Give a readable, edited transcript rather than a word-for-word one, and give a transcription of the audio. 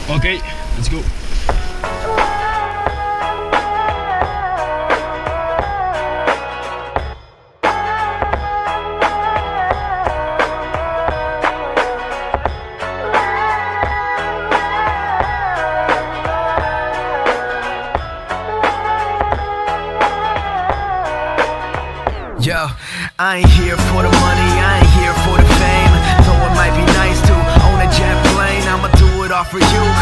Okay, let's go. Yo, I ain't here for the money, I ain't here for the fame. Though it might be nice to own a jet plane, I'ma do it all for you.